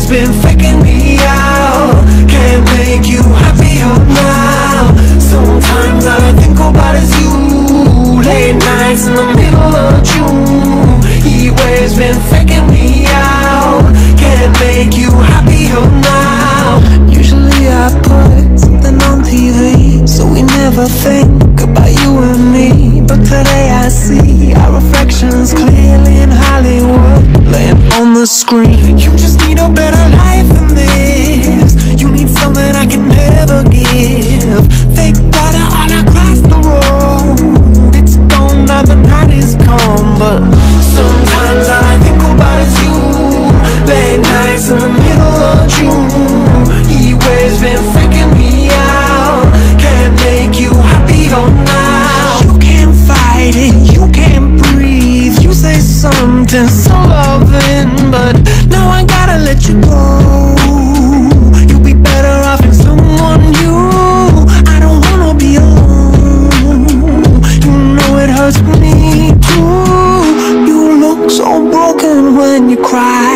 been faking me out. Can't make you happier now. Sometimes all I think about is you. Late nights in the middle of June. He waves been faking me out. Can't make you happier now. Usually I put something on TV, so we never think about you and me. But today I see our reflections clearly in Hollywood, laying on the screen. You just need a better life than this. You need something I can never give. Fake water all across the road. It's gone now, the night is calm, but sometimes all I think about is you. Late nights in the middle of June. He waves been freaking me out. Can't make you happier now. You can't fight it, you can't breathe. You say something so loving, but now I gotta let you go. You'll be better off in someone new. I don't wanna be alone. You know it hurts me too. You look so broken when you cry.